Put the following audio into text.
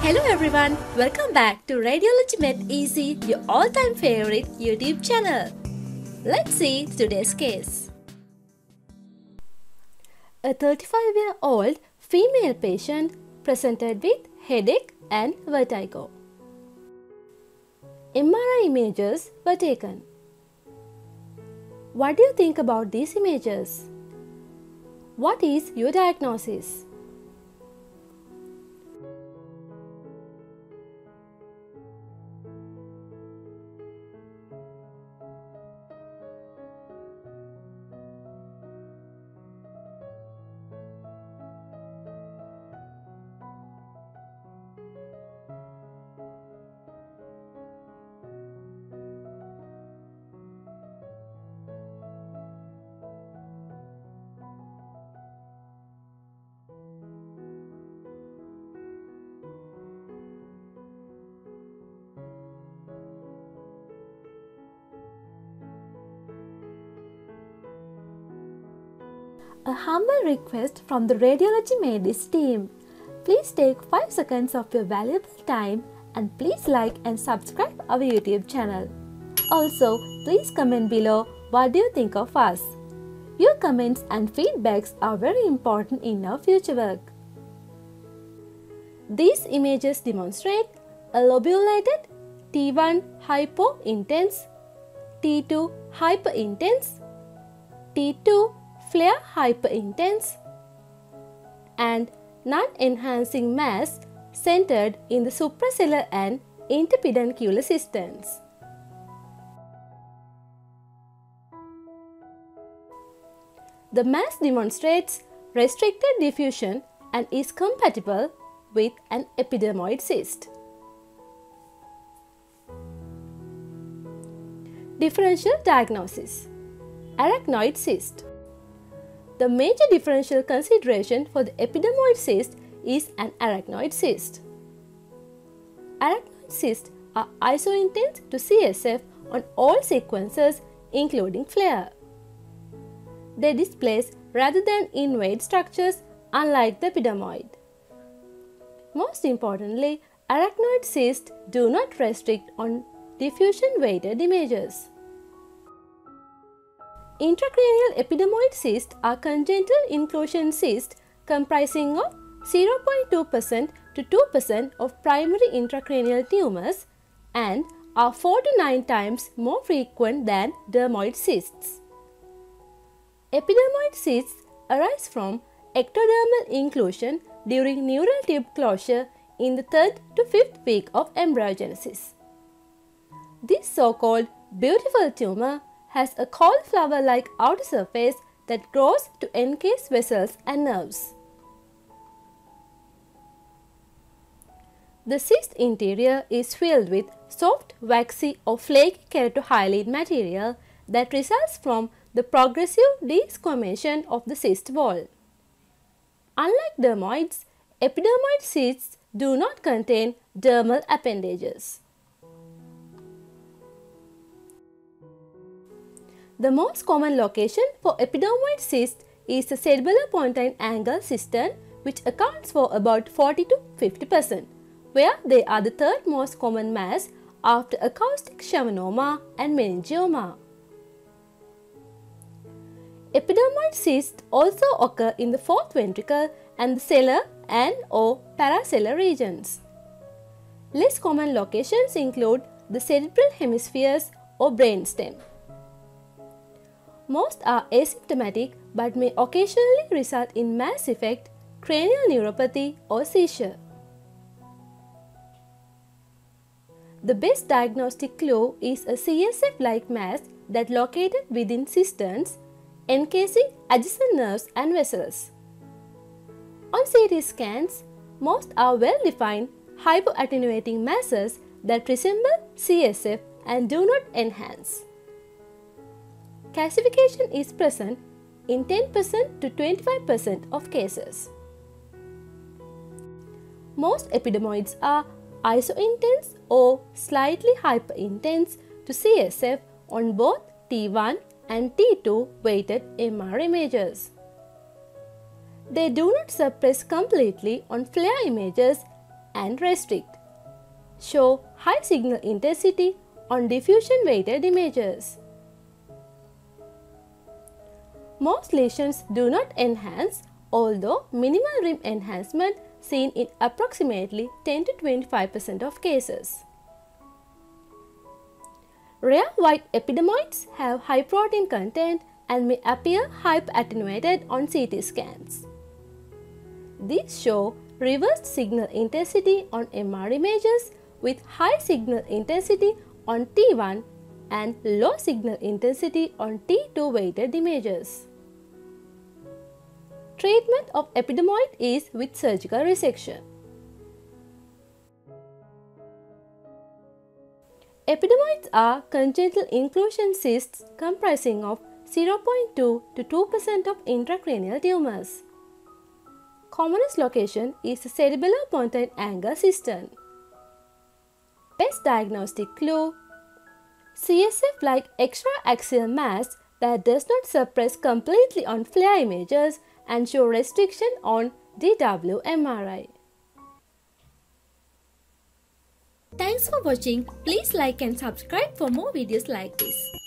Hello everyone, welcome back to Radiology Med Easy, your all-time favorite YouTube channel. Let's see today's case. A 35-year-old female patient presented with headache and vertigo. MRI images were taken. What do you think about these images? What is your diagnosis? A humble request from the Radiology Medis team. Please take 5 seconds of your valuable time and please like and subscribe our YouTube channel. Also, please comment below what do you think of us. Your comments and feedbacks are very important in our future work. These images demonstrate a lobulated T1 hypointense, T2 hyperintense, T2 flare hyperintense, and non-enhancing mass centered in the suprasellar and interpeduncular systems. The mass demonstrates restricted diffusion and is compatible with an epidermoid cyst. Differential diagnosis: arachnoid cyst. The major differential consideration for the epidermoid cyst is an arachnoid cyst. Arachnoid cysts are isointense to CSF on all sequences including flare. They displace rather than invade structures unlike the epidermoid. Most importantly, arachnoid cysts do not restrict on diffusion-weighted images. Intracranial epidermoid cysts are congenital inclusion cysts comprising of 0.2% to 2% of primary intracranial tumors and are 4 to 9 times more frequent than dermoid cysts. Epidermoid cysts arise from ectodermal inclusion during neural tube closure in the 3rd to 5th week of embryogenesis. This so-called beautiful tumor has a cauliflower-like outer surface that grows to encase vessels and nerves. The cyst interior is filled with soft, waxy or flaky keratohyaline material that results from the progressive desquamation of the cyst wall. Unlike dermoids, epidermoid cysts do not contain dermal appendages. The most common location for epidermoid cyst is the cerebellopontine angle cistern, which accounts for about 40 to 50%, where they are the 3rd most common mass after acoustic schwannoma and meningioma. Epidermoid cysts also occur in the 4th ventricle and the sellar and/or parasellar regions. Less common locations include the cerebral hemispheres or brainstem. Most are asymptomatic but may occasionally result in mass effect, cranial neuropathy or seizure. The best diagnostic clue is a CSF-like mass that located within cisterns, encasing adjacent nerves and vessels. On CT scans, most are well-defined hypoattenuating masses that resemble CSF and do not enhance. Calcification is present in 10% to 25% of cases. Most epidermoids are isointense or slightly hyperintense to CSF on both T1 and T2 weighted MR images. They do not suppress completely on FLAIR images and restrict. Show high signal intensity on diffusion weighted images. Most lesions do not enhance, although minimal rim enhancement seen in approximately 10 to 25% of cases. Rare white epidermoids have high protein content and may appear hyper-attenuated on CT scans. These show reversed signal intensity on MR images with high signal intensity on T1 and low signal intensity on T2 weighted images. Treatment of epidermoid is with surgical resection. Epidermoids are congenital inclusion cysts comprising of 0.2 to 2% of intracranial tumors. Commonest location is the cerebellopontine angle cistern. Best diagnostic clue: CSF-like extra-axial mass that does not suppress completely on FLAIR images and show restriction on DW MRI. Thanks for watching. Please like and subscribe for more videos like this.